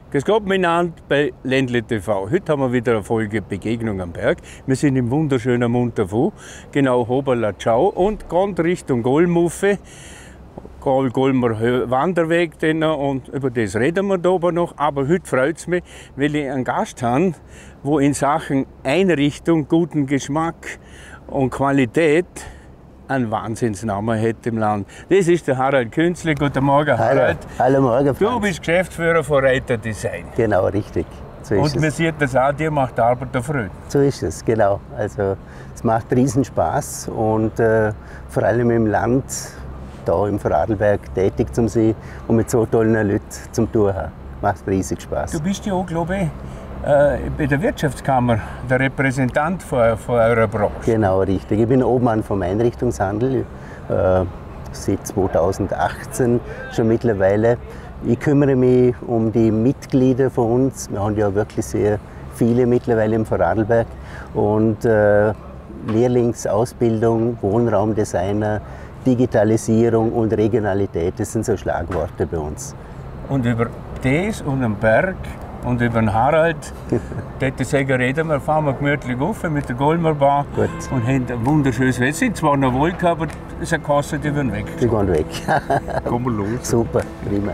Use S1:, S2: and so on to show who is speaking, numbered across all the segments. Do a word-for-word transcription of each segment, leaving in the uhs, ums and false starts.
S1: Grüß Gott miteinander bei Ländle T V. Heute haben wir wieder eine Folge Begegnung am Berg. Wir sind im wunderschönen Montafu, genau Hoberlatschau und gehen Richtung Golmuffe. Golmer Wanderweg denn, und über das reden wir da aber noch. Aber heute freut es mich, weil ich einen Gast habe, wo in Sachen Einrichtung, guten Geschmack und Qualität einen Wahnsinnsnamen hat im Land. Das ist der Harald Künzli. Guten Morgen, Harald.
S2: Hallo, hallo Morgen, Franz.
S1: Du bist Geschäftsführer von Reiter Design.
S2: Genau, richtig. So ist
S1: und man
S2: es.
S1: sieht das auch, dir macht die Arbeit der Freude.
S2: So ist es, genau. Also es macht riesen Spaß und äh, vor allem im Land, da im Vorarlberg tätig zu sein und mit so tollen Leuten zum Tun haben. Macht riesig Spaß.
S1: Du bist ja auch, glaube ich, äh, bei der Wirtschaftskammer der Repräsentant von, von eurer Branche.
S2: Genau, richtig. Ich bin Obmann vom Einrichtungshandel, äh, seit zweitausendachtzehn schon mittlerweile. Ich kümmere mich um die Mitglieder von uns. Wir haben ja wirklich sehr viele mittlerweile im Vorarlberg. Und äh, Lehrlingsausbildung, Wohnraumdesigner, Digitalisierung und Regionalität, das sind so Schlagworte bei uns.
S1: Und über das und den Berg und über den Harald, dort sagen, reden wir, fahren wir gemütlich auf mit der Golmerbahn
S2: Gut.
S1: und haben ein wunderschönes Wetter. Es sind zwar noch Wolken, aber es ist Kasse, die werden weg.
S2: Die gehen weg.
S1: Kommen wir los.
S2: Super, prima.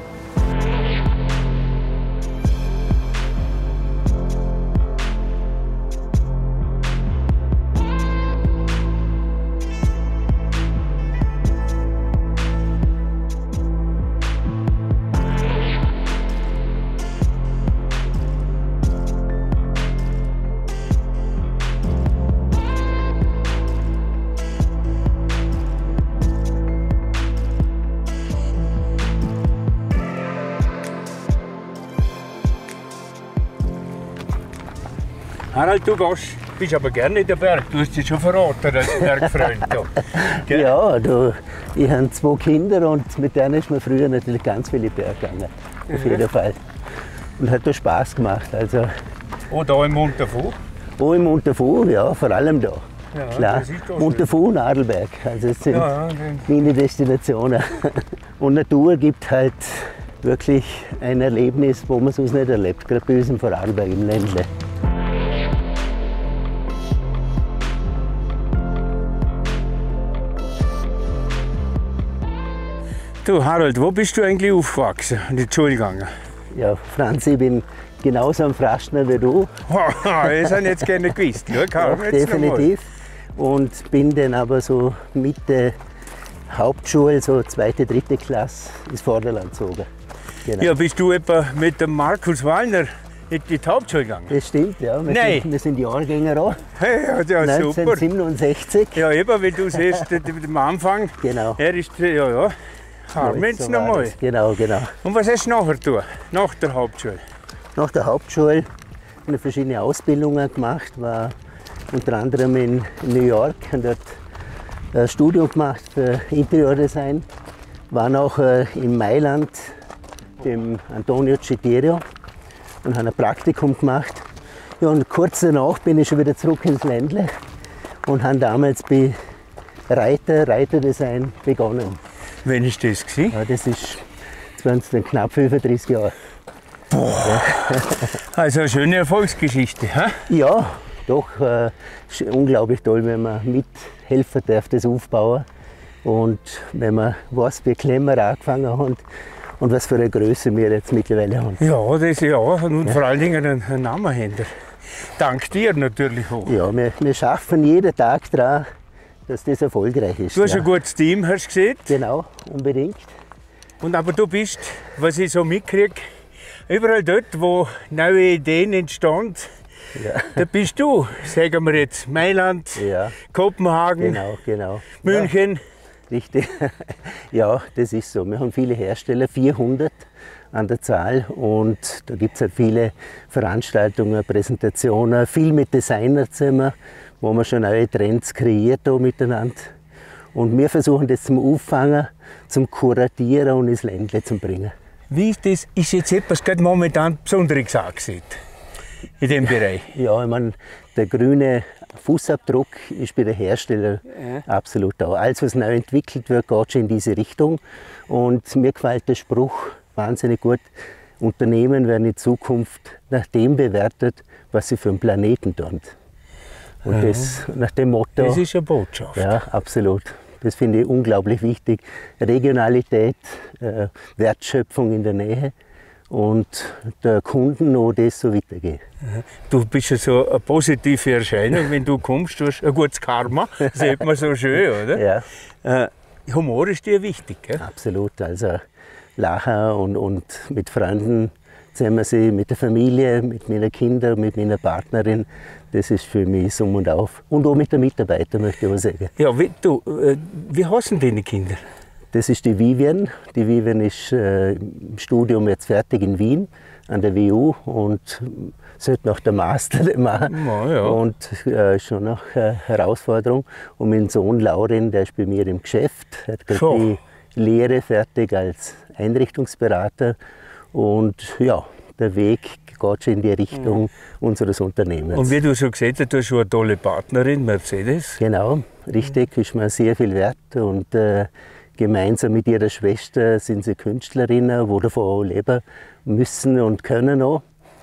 S1: Harald, du gehst, bist aber gerne in den Berg. Du hast dich schon verraten als Bergfreund. Da.
S2: Ja, du, ich habe zwei Kinder und mit denen ist mir früher natürlich ganz viele Berge gegangen. Auf
S1: Mhm.
S2: jeden Fall. Und hat da Spaß gemacht. Also,
S1: Oh, da im Montafu?
S2: oh, im Montafu, ja, vor allem da.
S1: Ja,
S2: Klar.
S1: das ist da
S2: Montafu und Adelberg. Also das sind
S1: Ja, ja, den-
S2: meine Destinationen. Und Natur gibt halt wirklich ein Erlebnis, wo man es sonst nicht erlebt, gerade bei uns im Vorarlberg im Ländle.
S1: Du Harald, wo bist du eigentlich aufgewachsen und in die Schule gegangen?
S2: Ja, Franz, ich bin genauso am Fraschner wie du.
S1: Das habe ich jetzt gerne gewusst. Ja, kann
S2: Doch,
S1: ich jetzt noch mal.
S2: definitiv. Und bin dann aber so Mitte Hauptschule, so zweite, dritte Klasse, ins Vorderland gezogen. Genau.
S1: Ja, bist du etwa mit dem Markus Wallner in die Hauptschule gegangen?
S2: Das stimmt, ja. Wir,
S1: Nein.
S2: Sind, wir sind Jahrgänger auch.
S1: Hey, ja, ja, super.
S2: neunzehnhundertsiebenundsechzig.
S1: Ja, eben, wie du siehst, am Anfang.
S2: Genau.
S1: Er ist, ja, ja. Haben wir jetzt
S2: So
S1: noch
S2: war
S1: mal.
S2: das. Genau, genau.
S1: Und was hast du nachher getan? Nach der Hauptschule?
S2: Nach der Hauptschule habe ich verschiedene Ausbildungen gemacht, war unter anderem in New York und dort ein Studium gemacht für Interiordesign, war noch in Mailand beim Antonio Citterio und habe ein Praktikum gemacht. Ja, und kurz danach bin ich schon wieder zurück ins Ländle und habe damals bei Reiter, Reiterdesign begonnen.
S1: Wann war das gewesen?
S2: Ja, das ist jetzt dann knapp fünfunddreißig Jahre.
S1: Also eine schöne Erfolgsgeschichte. Hä?
S2: Ja, doch, äh, ist unglaublich toll, wenn man mithelfen darf, das aufbauen. Und wenn man weiß, wie klein wir angefangen haben und was für eine Größe wir jetzt mittlerweile haben.
S1: Ja, das ja. Und vor allen Dingen einen, einen Namen haben. Dank dir natürlich auch.
S2: Ja, wir, wir schaffen jeden Tag daran, dass das erfolgreich ist.
S1: Du hast
S2: ja.
S1: ein gutes Team, hast du gesehen.
S2: Genau, unbedingt.
S1: Und aber du bist, was ich so mitkriege, überall dort, wo neue Ideen entstehen,
S2: Ja.
S1: da bist du. Sagen wir jetzt Mailand,
S2: Ja,
S1: Kopenhagen,
S2: genau, genau.
S1: München.
S2: Ja, richtig. Ja, das ist so. Wir haben viele Hersteller, vierhundert an der Zahl. Und da gibt es halt viele Veranstaltungen, Präsentationen, viel mit Designern zusammen, wo man schon neue Trends kreiert da miteinander. Und wir versuchen das zum Auffangen, zum Kuratieren und ins Ländle zu bringen.
S1: Wie ist das? Ist jetzt etwas gerade momentan Besonderes angesehen in dem Bereich?
S2: Ja, ich meine, der grüne Fußabdruck ist bei den Herstellern
S1: Ja.
S2: absolut da. Alles, was neu entwickelt wird, geht schon in diese Richtung. Und mir gefällt der Spruch wahnsinnig gut. Unternehmen werden in Zukunft nach dem bewertet, was sie für den Planeten tun. Und
S1: Ja.
S2: das nach dem Motto.
S1: Das ist eine Botschaft.
S2: Ja, absolut. Das finde ich unglaublich wichtig. Regionalität, äh, Wertschöpfung in der Nähe und der Kunden noch das so weitergeht.
S1: Du bist ja so eine positive Erscheinung, wenn du kommst, du hast ein gutes Karma, das sieht man so schön, oder?
S2: Ja,
S1: Äh, Humor ist dir wichtig, gell?
S2: absolut. Also lachen und, und mit Freunden zusammen sein, mit der Familie, mit meinen Kindern, mit meiner Partnerin. Das ist für mich Summ und Auf. Und auch mit den Mitarbeitern, möchte ich auch sagen.
S1: Ja, wie, du, äh, wie heißen deine Kinder?
S2: Das ist die Vivian. Die Vivian ist äh, im Studium jetzt fertig in Wien an der W U und sollte noch der Master machen.
S1: Ja, ja.
S2: Und äh, schon noch eine Herausforderung. Und mein Sohn Laurin, der ist bei mir im Geschäft, hat gerade
S1: Schon.
S2: die Lehre fertig als Einrichtungsberater. Und ja, der Weg geht schon in die Richtung unseres Unternehmens.
S1: Und wie du schon gesagt hast, du hast schon eine tolle Partnerin, Mercedes.
S2: Genau, richtig, ist mir sehr viel wert. Und äh, gemeinsam mit ihrer Schwester sind sie Künstlerinnen, die davon auch leben müssen und können auch.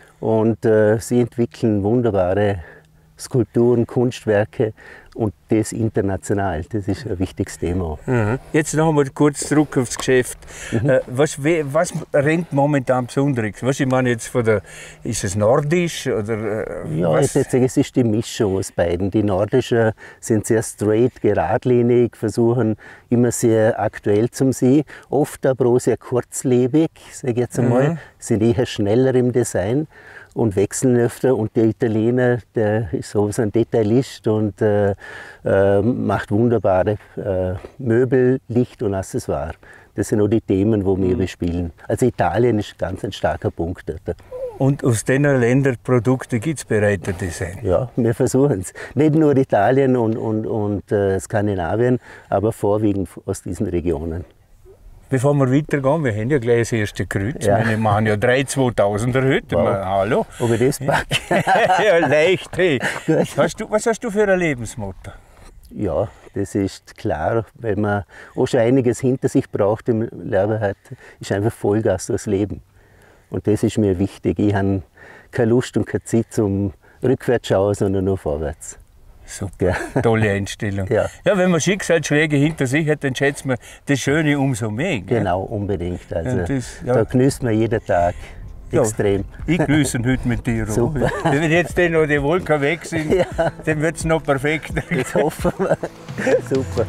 S2: Und äh, sie entwickeln wunderbare Skulpturen, Kunstwerke und das international. Das ist ein wichtiges Thema.
S1: Mhm. Jetzt noch einmal kurz zurück aufs Geschäft.
S2: Mhm.
S1: Äh, was, we- was rennt momentan Besonderes? Was ich meine jetzt von der, ist es nordisch oder äh,
S2: Ja,
S1: was?
S2: ich würde sagen, es ist die Mischung aus beiden. Die nordischen sind sehr straight, geradlinig, versuchen immer sehr aktuell zu sein, oft aber auch sehr kurzlebig, sage ich jetzt einmal, sind eher schneller im Design und wechseln öfter. Und der Italiener, der ist sowieso ein Detailist und äh, äh, macht wunderbare äh, Möbel, Licht und Accessoire. Das sind auch die Themen, die wir bespielen. Also Italien ist ganz ein starker Punkt dort.
S1: Und aus diesen Ländern Produkte gibt es bereits ein Design.
S2: Ja, wir versuchen es. Nicht nur Italien und, und, und äh, Skandinavien, aber vorwiegend aus diesen Regionen.
S1: Bevor wir weitergehen, wir haben ja gleich das erste Kreuz.
S2: Ja.
S1: Wir machen ja drei zweitausender heute.
S2: Wow.
S1: Mal, hallo.
S2: Ob ich das packe?
S1: Ja, leicht. Hey.
S2: Gut.
S1: Hast du, was hast du für ein Lebensmotto?
S2: Ja, das ist klar, weil man auch schon einiges hinter sich braucht im Leben hat, ist einfach Vollgas durchs Leben. Und das ist mir wichtig. Ich habe keine Lust und keine Zeit zum rückwärts schauen, sondern nur vorwärts.
S1: Super,
S2: Ja.
S1: tolle Einstellung.
S2: Ja.
S1: Ja, wenn man Schicksalsschläge hinter sich hat, dann schätzt man das Schöne umso mehr. Gell?
S2: Genau, unbedingt. Also,
S1: Ja, das- ja.
S2: Da genießt man jeden Tag
S1: Ja.
S2: extrem.
S1: Ich grüße ihn heute mit dir.
S2: Super.
S1: Wenn jetzt die noch die Wolken weg sind,
S2: Ja.
S1: dann wird es noch perfekter.
S2: Das hoffen wir. Super.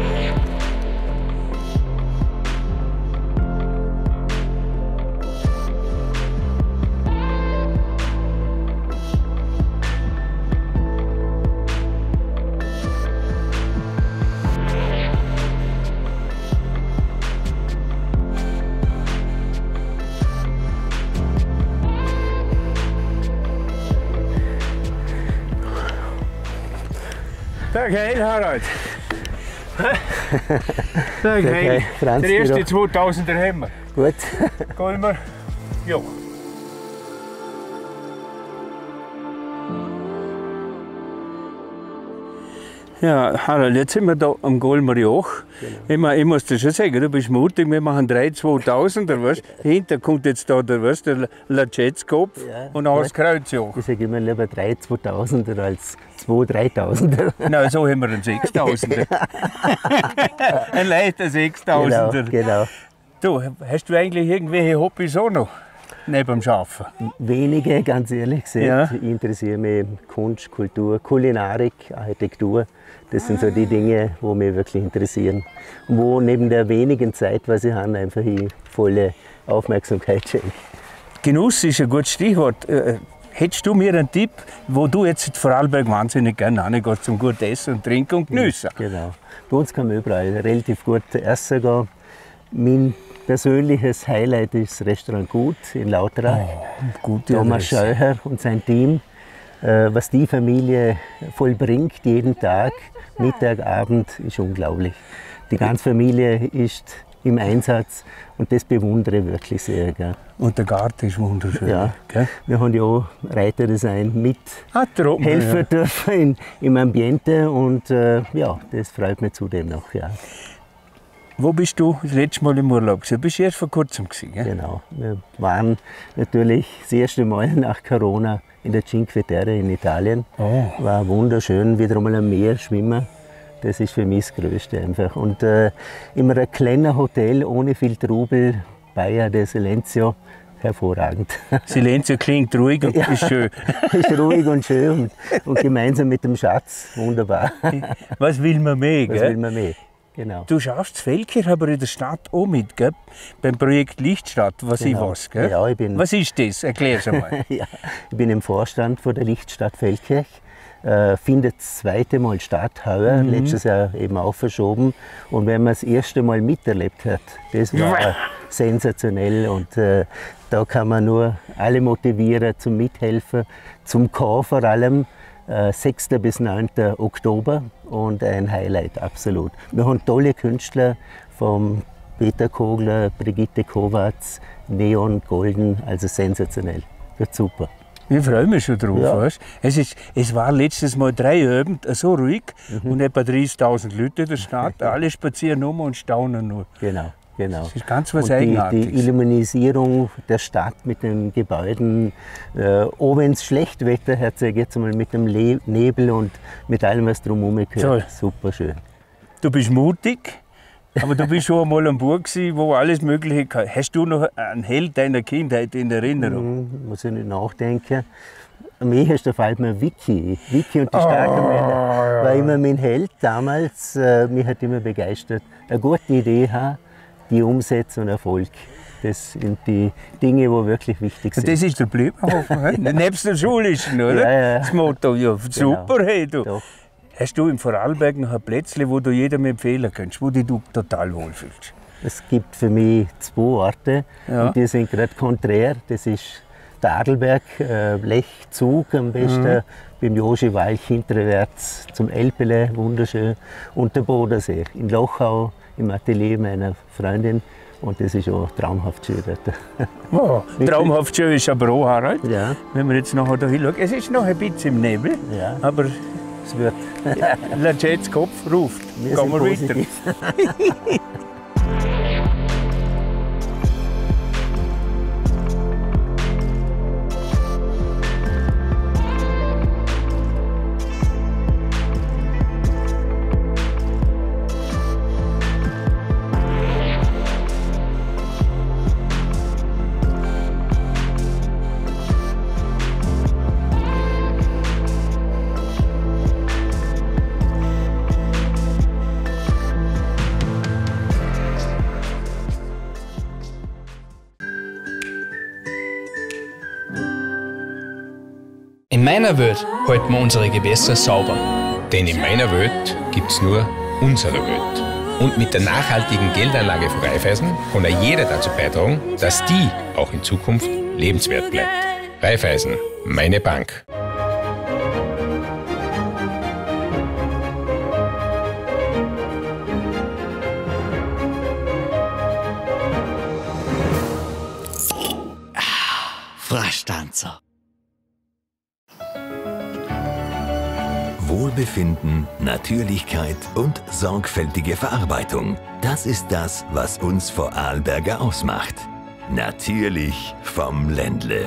S1: Tag heil, Harald. Tag
S2: heil,
S1: heil.
S2: Franz
S1: Der erste
S2: wieder.
S1: zweitausender haben wir.
S2: Gut.
S1: Gehen wir. Ja. Ja, Harald, jetzt sind wir da am Golmer Joch. Ich, mein, ich muss dir schon sagen, du bist mutig, wir machen drei zweitausender, weißt? Hinter kommt jetzt da der, weißt, der Lacetz-Kopf
S2: Ja,
S1: und auch das
S2: gut.
S1: Kreuzjoch.
S2: Ich sage immer lieber drei zweitausender als zwei dreitausender.
S1: Nein, so haben wir einen sechstausender. Ein leichter sechstausender.
S2: Genau, genau.
S1: Du, hast du eigentlich irgendwelche Hobbys auch noch? Neben dem Arbeiten?
S2: Wenige, ganz ehrlich gesagt.
S1: Ja.
S2: Ich interessiere mich Kunst, Kultur, Kulinarik, Architektur. Das sind so die Dinge, die mich wirklich interessieren. Und wo neben der wenigen Zeit, was ich habe, einfach ich volle Aufmerksamkeit schenke.
S1: Genuss ist ein gutes Stichwort. Äh, Hättest du mir einen Tipp, wo du jetzt in Vorarlberg wahnsinnig gerne reingehst zum gut Essen und Trinken und Geniessen?
S2: Genau. Bei uns kann man überall relativ gut essen gehen. Mein persönliches Highlight ist das Restaurant Gut in Lauterach.
S1: Gute
S2: Thomas
S1: Adresse.
S2: Scheuer und sein Team, äh, was die Familie vollbringt jeden Tag, Mittag, Abend, ist unglaublich. Die ganze Familie ist im Einsatz und das bewundere ich wirklich sehr. Gell.
S1: Und der Garten ist wunderschön.
S2: Ja.
S1: Gell?
S2: Wir haben ja auch Reiterdesign mit
S1: Ah, da oben,
S2: helfen
S1: ja.
S2: dürfen in, im Ambiente und äh, ja, das freut mich zudem noch. Ja.
S1: Wo bist du das letzte Mal im Urlaub gewesen? Du bist erst vor kurzem gewesen, gell?
S2: Genau. Wir waren natürlich das erste Mal nach Corona in der Cinque Terre in Italien.
S1: Oh.
S2: War wunderschön, wieder einmal am Meer schwimmen. Das ist für mich das Größte einfach. Und äh, immer ein kleines Hotel ohne viel Trubel, Baia del Silenzio, hervorragend.
S1: Silenzio klingt ruhig und
S2: Ja.
S1: ist schön.
S2: Ist ruhig und schön und, und gemeinsam mit dem Schatz, wunderbar.
S1: Was will man mehr,
S2: Was
S1: gell?
S2: will man mehr? Genau.
S1: Du schaust das Feldkirch aber in der Stadt auch mit, gell? Beim Projekt Lichtstadt, was
S2: Genau.
S1: ich weiß, gell?
S2: Ja, ich bin-
S1: Was ist das? Erklär's einmal.
S2: Ja, ich bin im Vorstand von der Lichtstadt Feldkirch. Äh, findet das zweite Mal statt, heuer,
S1: Mhm.
S2: letztes Jahr eben auch verschoben. Und wenn man das erste Mal miterlebt hat, das war
S1: Ja.
S2: sensationell. Und äh, da kann man nur alle motivieren zum Mithelfen, zum Kommen vor allem. Äh, sechsten bis neunten Oktober und ein Highlight, absolut. Wir haben tolle Künstler, vom Peter Kogler, Brigitte Kovacs, Neon, Golden, also sensationell. Wird super.
S1: Ich freue mich schon drauf.
S2: Ja.
S1: Weißt? Es, ist, es war letztes Mal drei Abend so ruhig
S2: Mhm.
S1: und etwa dreißigtausend Leute in der Stadt. Alle spazieren um und staunen nur.
S2: Genau, genau.
S1: Das ist ganz was
S2: Und die,
S1: Eigenartiges.
S2: die Illuminisierung der Stadt mit den Gebäuden, äh, auch wenn es schlecht Wetter hat, sag ich jetzt mal mit dem Le Nebel und mit allem, was drumherum
S1: Toll.
S2: gehört. Super schön.
S1: Du bist mutig, aber du bist schon einmal am Burg gewesen, wo alles Mögliche kann. Hast du noch einen Held deiner Kindheit in Erinnerung?
S2: Hm, muss ich nicht nachdenken. Am ehesten fällt mir Vicky. Vicky und die starken Männer war immer mein Held damals. Äh, mich hat immer begeistert. Eine gute Idee haben, die umsetzen und Erfolg. Das sind die Dinge, die wirklich wichtig sind.
S1: Das ist der Blümenhofen, ja. Nebst dem Schulischen, oder?
S2: Ja, ja.
S1: Das Motto, ja, super, hey du.
S2: Doch.
S1: Hast du im Vorarlberg noch ein Plätzchen, wo du jedem empfehlen kannst, wo dich du total wohlfühlst?
S2: Es gibt für mich zwei Orte
S1: Ja.
S2: und die sind gerade konträr. Das ist der Adelberg, äh, Lechzug am besten,
S1: Mhm.
S2: beim Joshi Walch hinterwärts zum Elpele, wunderschön. Und der Bodensee in Lochau im Atelier meiner Freundin. Und das ist auch traumhaft schön dort.
S1: Oh, traumhaft schön ist aber auch, Harald.
S2: Ja,
S1: Wenn wir jetzt nachher da hinschauen. Es ist noch ein bisschen im Nebel,
S2: ja,
S1: aber
S2: es wird.
S1: Lachets Kopf ruft.
S2: Wir
S1: Gehen
S2: sind
S1: wir weiter.
S2: positiv.
S3: In meiner Welt halten wir unsere Gewässer sauber.
S4: Denn in meiner Welt gibt's nur unsere Welt. Und mit der nachhaltigen Geldanlage von Raiffeisen kann auch jeder dazu beitragen, dass die auch in Zukunft lebenswert bleibt. Raiffeisen, meine Bank.
S5: Froschtanzer.
S6: Wohlbefinden, Natürlichkeit und sorgfältige Verarbeitung. Das ist das, was uns Vorarlberger ausmacht. Natürlich vom Ländle.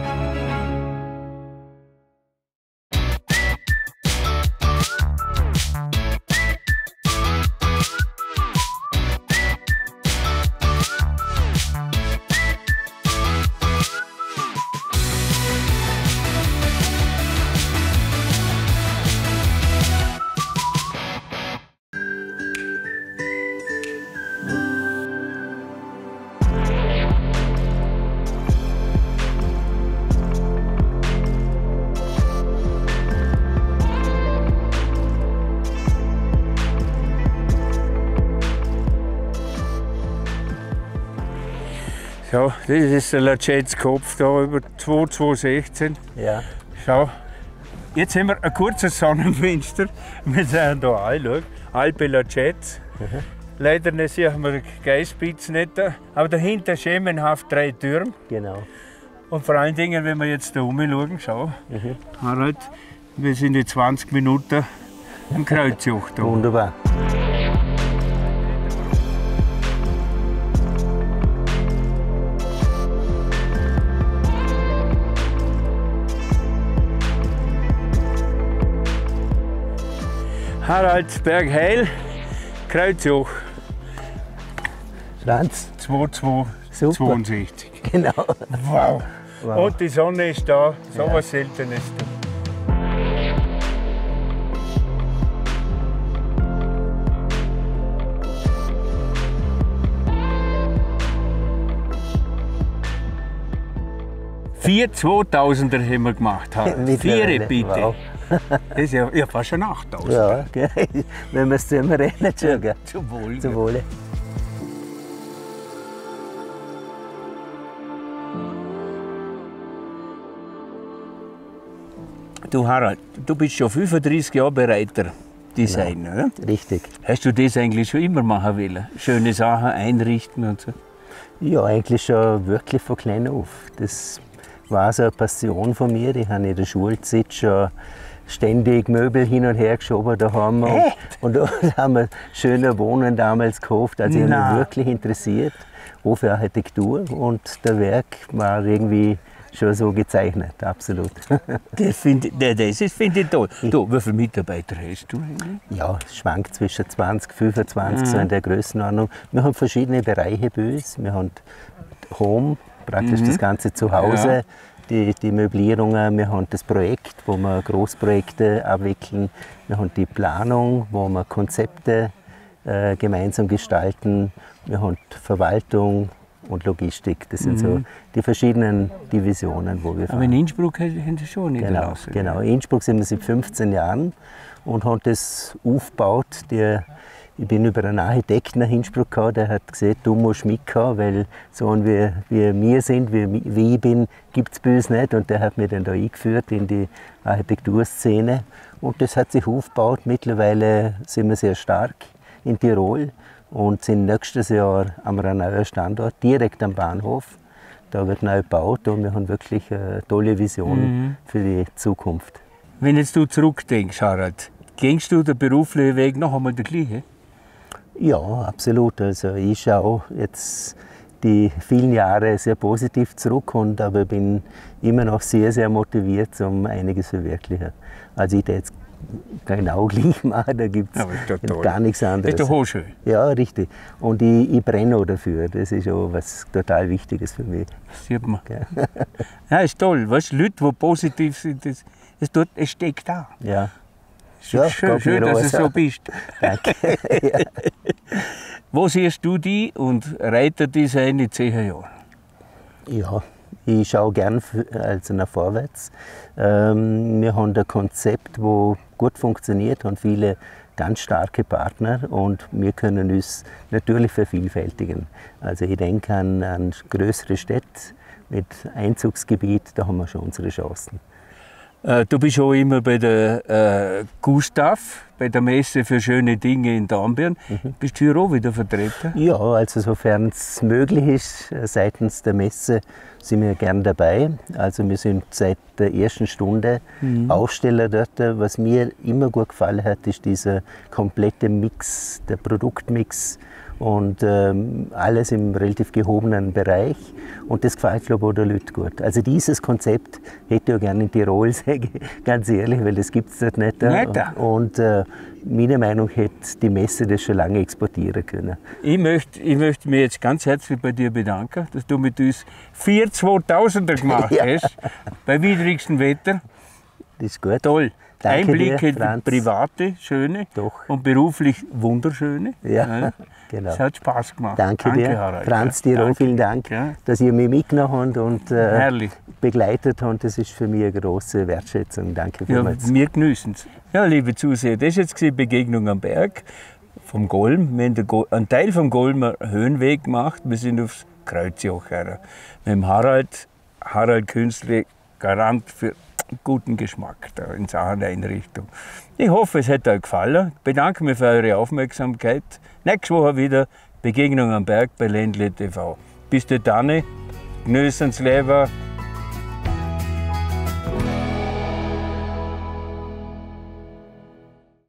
S1: So, das ist der Lachets Kopf da über zwei zwei sechzehn.
S2: Ja.
S1: Schau, jetzt haben wir ein kurzes Sonnenfenster. Wir sind hier alle, Alpe Lachets. Leider nicht sehen wir Geißspitz nicht, aber dahinter schemenhaft drei Türme.
S2: Genau.
S1: Und vor allen Dingen, wenn wir jetzt da rumschauen, schau, Harald, wir sind in zwanzig Minuten am Kreuzjoch da.
S2: Wunderbar.
S1: Harald Bergheil, Kreuzjoch.
S2: Franz.
S1: zwei zwei zweiundsechzig.
S2: Genau.
S1: Wow.
S2: Wow.
S1: Und die Sonne ist da, so
S2: Ja.
S1: was Seltenes. Vier zweitausender haben wir gemacht. Harald. Vier
S2: Mittlerweile.
S1: bitte.
S2: Wow.
S1: Das ist ja, ja fast schon achttausend.
S2: Ja, gell. Wenn wir es zusammenrechnen, schon. Gell.
S1: Zum Wohl.
S2: Zum Wohle.
S1: Du Harald, du bist schon fünfunddreißig Jahre Bereiter, Designer. Genau. Ja?
S2: Richtig.
S1: Hast du das eigentlich schon immer machen wollen? Schöne Sachen einrichten und so?
S2: Ja, eigentlich schon wirklich von klein auf. Das war so eine Passion von mir. Ich habe in der Schulzeit schon ständig Möbel hin und her geschoben daheim. Und, und da haben wir schöne Wohnungen damals gekauft. Also ich habe mich wirklich interessiert, auch für Architektur. Und der Werk war irgendwie schon so gezeichnet, absolut.
S1: Das finde ich, das find ich toll. Du, wie viele Mitarbeiter hast du eigentlich?
S2: Ja, es schwankt zwischen zwanzig, fünfundzwanzig, mhm. so in der Größenordnung. Wir haben verschiedene Bereiche bei uns. Wir haben Home, praktisch mhm. das ganze Zuhause, ja. die, die Möblierungen. Wir haben das Projekt, wo wir Großprojekte abwickeln. Wir haben die Planung, wo wir Konzepte äh, gemeinsam gestalten. Wir haben Verwaltung und Logistik. Das sind mhm. so die verschiedenen Divisionen, wo wir fahren.
S1: Aber in Innsbruck haben Sie schon nicht
S2: Genau, genau. In Innsbruck sind wir seit fünfzehn Jahren und haben das aufgebaut. Der, ich bin über einen Architekten nach Innsbruck gekommen, der hat gesagt, du musst mitkommen, weil so wie, wie wir sind, wie, wie ich bin, gibt es bei uns nicht. Und der hat mich dann da eingeführt in die Architekturszene. Und das hat sich aufgebaut. Mittlerweile sind wir sehr stark in Tirol und sind nächstes Jahr am neuen Standort, direkt am Bahnhof. Da wird neu gebaut und wir haben wirklich eine tolle Vision mhm. für die Zukunft.
S1: Wenn jetzt du zurückdenkst, Harald, gehst du den beruflichen Weg noch einmal der gleiche?
S2: Ja, absolut. Also ich schaue jetzt die vielen Jahre sehr positiv zurück, und aber bin immer noch sehr, sehr motiviert, um einiges zu verwirklichen. Also ich da jetzt genau gleich machen, da gibt es gar nichts anderes.
S1: Das ist doch schön.
S2: Ja, richtig. Und ich, ich brenne auch dafür. Das ist auch was total Wichtiges für mich.
S1: Das sieht man. Ja, ja, ist toll. Weißt du, Leute, die positiv sind, das, das tut, es steckt da.
S2: Ja.
S1: Es ist ja, schön, schön dass du so bist.
S2: Danke. Ja.
S1: Wo siehst du die und Reiterdesign in zehn Jahren?
S2: Ja, ich schaue gern also nach vorwärts. Ähm, wir haben ein Konzept, das gut funktioniert, haben viele ganz starke Partner und wir können uns natürlich vervielfältigen. Also ich denke an, an größere Städte mit Einzugsgebiet, da haben wir schon unsere Chancen.
S1: Du bist auch immer bei der äh, Gustav, bei der Messe für schöne Dinge in Dornbirn. Mhm. Bist du hier auch wieder vertreten?
S2: Ja, also sofern es möglich ist, seitens der Messe sind wir gern dabei. Also wir sind seit der ersten Stunde mhm. Aussteller dort. Was mir immer gut gefallen hat, ist dieser komplette Mix, der Produktmix. Und ähm, alles im relativ gehobenen Bereich. Und das gefällt, glaube ich, auch den Leuten gut. Also dieses Konzept hätte ich auch gerne in Tirol, sage ich ganz ehrlich, weil das gibt es dort nicht.
S1: nicht.
S2: Und äh, meiner Meinung nach hätte die Messe das schon lange exportieren können.
S1: Ich möchte, ich möchte mich jetzt ganz herzlich bei dir bedanken, dass du mit uns vier zweitausender gemacht ja. hast, bei widrigstem Wetter.
S2: Das ist gut.
S1: Toll.
S2: Danke
S1: Einblicke
S2: dir,
S1: in private, schöne
S2: Doch.
S1: und beruflich wunderschöne.
S2: Ja,
S1: ja.
S2: Genau.
S1: Es hat Spaß gemacht.
S2: Danke,
S1: Danke
S2: dir,
S1: Harald.
S2: Franz, dir auch vielen Dank, ja. dass ihr mich mitgenommen habt und äh, begleitet habt. Das ist für mich eine große Wertschätzung. Danke vielmals.
S1: Ja, wir genießen es. Ja, liebe Zuseher, das ist jetzt die Begegnung am Berg vom Golm. Wir haben einen Teil vom Golmer Höhenweg gemacht. Wir sind aufs Kreuzjoch. Mit dem Harald, Harald Künstler, Garant für guten Geschmack da in Sachen der Einrichtung. Ich hoffe, es hat euch gefallen. Ich bedanke mich für eure Aufmerksamkeit. Nächste Woche wieder Begegnung am Berg bei Ländle T V. Bis dahin, genießen das Leben.